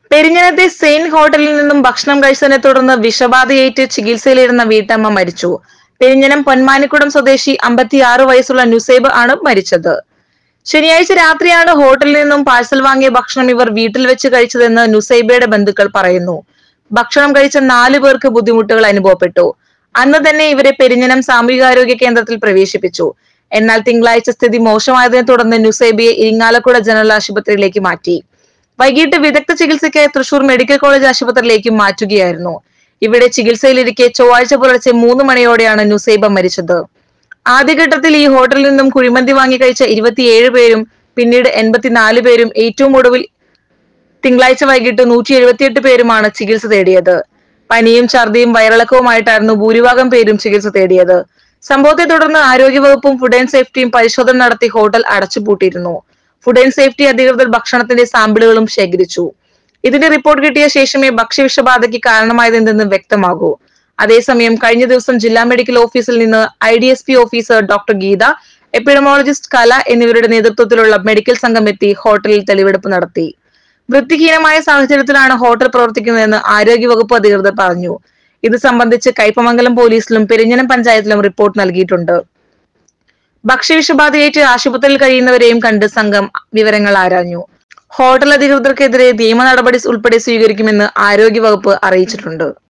പെരിഞ്ഞനത്തെ Saint ഹോട്ടലിൽ നിന്നും ഭക്ഷണം കഴിച്ചതിനെ തുടർന്ന് വിഷബാധയേറ്റ് ചികിത്സയിലിരുന്ന വീട്ടമ്മ മരിച്ചു. പെരിഞ്ഞനം പൊന്മാനിക്കുടം സ്വദേശി 56 വയസ്സുള്ള നുസൈബ് ആണ് മരിച്ചത്. ശനിയാഴ്ച രാത്രിയാണ് ഹോട്ടലിൽ നിന്നും പാഴ്സൽ വാങ്ങിയ ഭക്ഷണം ഇവർ വീട്ടിൽ വെച്ച് കഴിച്ചതെന്ന് നുസൈബയുടെ ബന്ധുക്കൾ പറയുന്നു. ഭക്ഷണം കഴിച്ച 4 പേർക്ക് ബുദ്ധിമുട്ടുകൾ അനുഭവപ്പെട്ടു. അന്ന് തന്നെ ഇവരെ പെരിഞ്ഞനം സാമൂഹികാരോഗ്യ കേന്ദ്രത്തിൽ പ്രവേശിപ്പിച്ചു. എന്നാൽ തിങ്കളാഴ്ച സ്ഥിതി മോശമായതിനെ തുടർന്ന് നുസൈബയെ ഇരിങ്ങാലക്കുട ജനറൽ ആശുപത്രിയിലേക്ക് മാറ്റി. വൈകിട്ട് വിദഗ്ധ ചികിത്സയ്ക്കായി തൃശൂർ മെഡിക്കൽ കോളേജ് ആശുപത്രിയിലേക്ക് മാറ്റുകയായിരുന്നു. ഇവിടെ ചികിത്സയിലിരിക്കെ ചൊവ്വാഴ്ച പുലർച്ചെ 3 മണിയോടെയാണ് നുസൈബ മരിച്ചത്. ആദ്യഘട്ടത്തിൽ ഈ ഹോട്ടലിൽ നിന്നും കുഴിമന്തി വാങ്ങി കഴിച്ച 27 പേരും പിന്നീട് 84 പേരും ഏറ്റവും ഒടുവിൽ തിങ്കളാഴ്ച വൈകിട്ട് 178 പേരുമാണ് ചികിത്സ തേടിയത്. പനിയും ഛർദിയും വയറിളക്കവുമായിട്ടായിരുന്നു ഭൂരിഭാഗം പേരും ചികിത്സ തേടിയത്. സംഭവത്തെ തുടർന്ന് ആരോഗ്യവകുപ്പും ഫുഡ് ആൻഡ് സേഫ്റ്റിയും പരിശോധന നടത്തി ഹോട്ടൽ അടച്ചുപൂട്ടിയിരുന്നു. ഫുഡ് ആൻഡ് സേഫ്റ്റി അധികൃതർ ഭക്ഷണത്തിന്റെ സാമ്പിളുകളും ശേഖരിച്ചു. ഇതിന്റെ റിപ്പോർട്ട് കിട്ടിയ ശേഷമേ ഭക്ഷ്യവിഷബാധയ്ക്ക് കാരണമായതെന്തെന്ന് വ്യക്തമാകൂ. അതേസമയം കഴിഞ്ഞ ദിവസം ജില്ലാ മെഡിക്കൽ ഓഫീസിൽ നിന്ന് IDSP officer doctor Geetha, epidemiologist Kala എന്നിവരുടെ നേതൃത്വത്തിലുള്ള മെഡിക്കൽ സംഘം എത്തി ഹോട്ടലിൽ തെളിവെടുപ്പ് നടത്തി. വൃത്തിഹീനമായ സാഹചര്യത്തിലാണ് ഹോട്ടൽ പ്രവർത്തിക്കുന്നതെന്ന് ആരോഗ്യവകുപ്പ് അധികൃതർ പറഞ്ഞു. ഇത് സംബന്ധിച്ച് കയ്പമംഗലം പോലീസിലും പെരിഞ്ഞനം പഞ്ചായത്തിലും റിപ്പോർട്ട് നൽകിയിട്ടുണ്ട്. ഭക്ഷ്യവിഷബാധയേറ്റ് ആശുപത്രിയിൽ കഴിയുന്നവരെയും കണ്ട് സംഘം വിവരങ്ങൾ ആരാഞ്ഞു. ഹോട്ടൽ അധികൃതർക്കെതിരെ നിയമ നടപടി ഉൾപ്പെടെ സ്വീകരിക്കുമെന്ന് ആരോഗ്യവകുപ്പ് അറിയിച്ചിട്ടുണ്ട്.